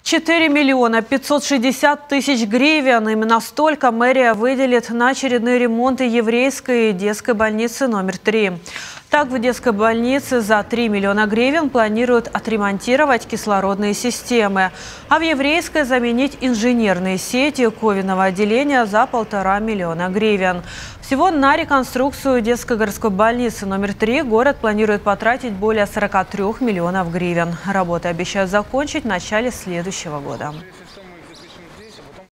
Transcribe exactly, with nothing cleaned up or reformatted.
четыре миллиона пятьсот шестьдесят тысяч гривен. Именно столько мэрия выделит на очередные ремонты еврейской детской больницы номер три. Так, в детской больнице за три миллиона гривен планируют отремонтировать кислородные системы, а в еврейской заменить инженерные сети ковидного отделения за полтора миллиона гривен. Всего на реконструкцию детской городской больницы номер три город планирует потратить более сорока трёх миллионов гривен. Работы обещают закончить в начале следующего года.